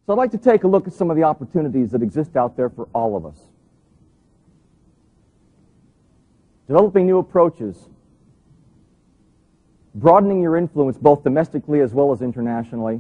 So I'd like to take a look at some of the opportunities that exist out there for all of us. Developing new approaches, broadening your influence both domestically as well as internationally,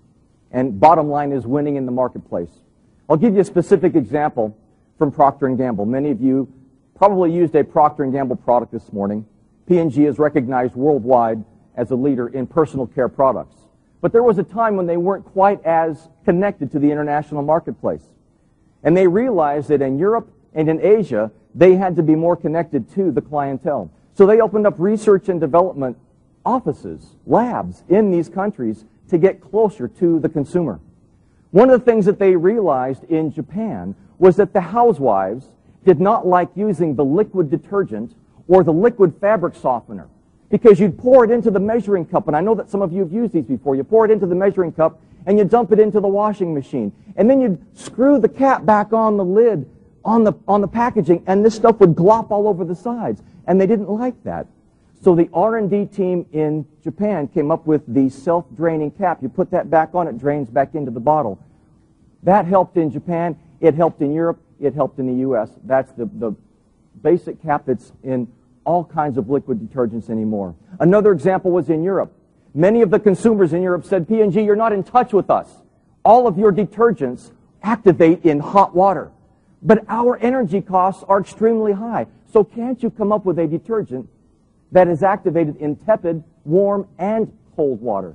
and bottom line is winning in the marketplace. I'll give you a specific example from Procter & Gamble. Many of you probably used a Procter & Gamble product this morning. P&G is recognized worldwide as a leader in personal care products. But there was a time when they weren't quite as connected to the international marketplace. And they realized that in Europe and in Asia, they had to be more connected to the clientele. So they opened up research and development offices, labs in these countries to get closer to the consumer. One of the things that they realized in Japan was that the housewives did not like using the liquid detergent or the liquid fabric softener, because you'd pour it into the measuring cup, and I know that some of you have used these before. You pour it into the measuring cup, and you dump it into the washing machine. And then you'd screw the cap back on the lid, on the packaging, and this stuff would glop all over the sides. And they didn't like that. So the R&D team in Japan came up with the self-draining cap. You put that back on, it drains back into the bottle. That helped in Japan. It helped in Europe. It helped in the U.S. That's the basic cap that's in all kinds of liquid detergents anymore. Another example was in Europe. Many of the consumers in Europe said, P&G, you're not in touch with us. All of your detergents activate in hot water. But our energy costs are extremely high. So can't you come up with a detergent that is activated in tepid, warm, and cold water?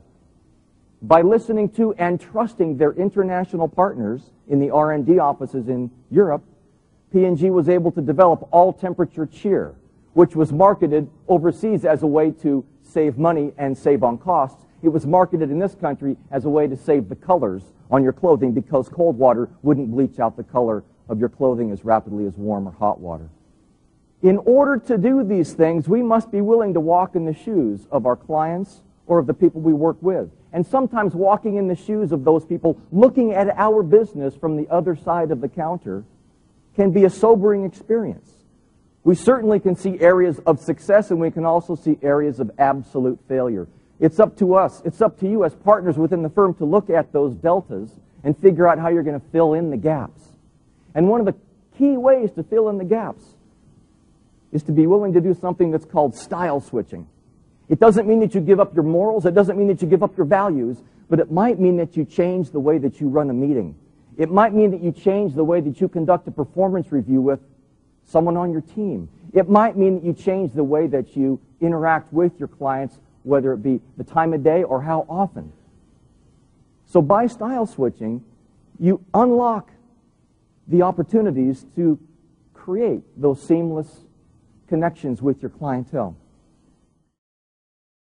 By listening to and trusting their international partners in the R&D offices in Europe, P&G was able to develop all-temperature cheer, which was marketed overseas as a way to save money and save on costs. It was marketed in this country as a way to save the colors on your clothing, because cold water wouldn't bleach out the color of your clothing as rapidly as warm or hot water. In order to do these things, we must be willing to walk in the shoes of our clients or of the people we work with. And sometimes walking in the shoes of those people, looking at our business from the other side of the counter, can be a sobering experience. We certainly can see areas of success, and we can also see areas of absolute failure. It's up to us, it's up to you as partners within the firm to look at those deltas and figure out how you're going to fill in the gaps. And one of the key ways to fill in the gaps is to be willing to do something that's called style switching. It doesn't mean that you give up your morals, it doesn't mean that you give up your values, but it might mean that you change the way that you run a meeting. It might mean that you change the way that you conduct a performance review with someone on your team. It might mean that you change the way that you interact with your clients, whether it be the time of day or how often. So by style switching, you unlock the opportunities to create those seamless connections with your clientele.